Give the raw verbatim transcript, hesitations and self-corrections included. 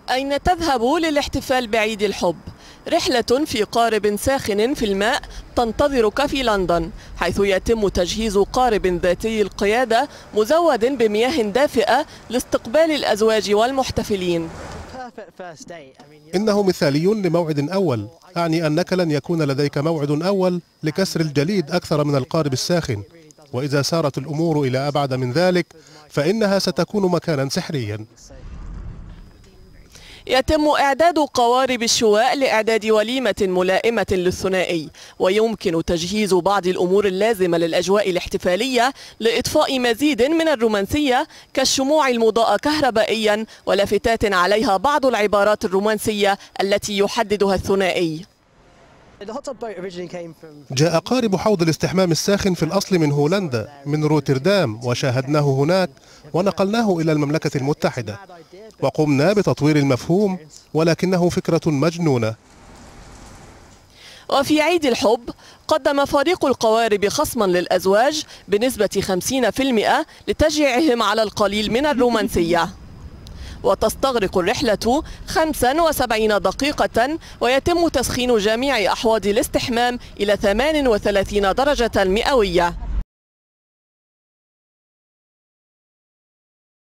أين تذهب للاحتفال بعيد الحب؟ رحلة في قارب ساخن في الماء تنتظرك في لندن، حيث يتم تجهيز قارب ذاتي القيادة مزود بمياه دافئة لاستقبال الأزواج والمحتفلين. إنه مثالي لموعد أول، أعني أنك لن يكون لديك موعد أول لكسر الجليد أكثر من القارب الساخن، وإذا سارت الأمور إلى أبعد من ذلك فإنها ستكون مكانا سحريا. يتم إعداد قوارب الشواء لإعداد وليمة ملائمة للثنائي، ويمكن تجهيز بعض الأمور اللازمة للأجواء الاحتفالية لإضفاء مزيد من الرومانسية كالشموع المضاءة كهربائيا ولافتات عليها بعض العبارات الرومانسية التي يحددها الثنائي. جاء قارب حوض الاستحمام الساخن في الأصل من هولندا من روتردام، وشاهدناه هناك ونقلناه إلى المملكة المتحدة وقمنا بتطوير المفهوم، ولكنه فكرة مجنونة. وفي عيد الحب قدم فريق القوارب خصما للأزواج بنسبة خمسين بالمئة لتشجيعهم على القليل من الرومانسية. وتستغرق الرحلة خمسا وسبعين دقيقة، ويتم تسخين جميع أحواض الاستحمام إلى ثمان وثلاثين درجة مئوية.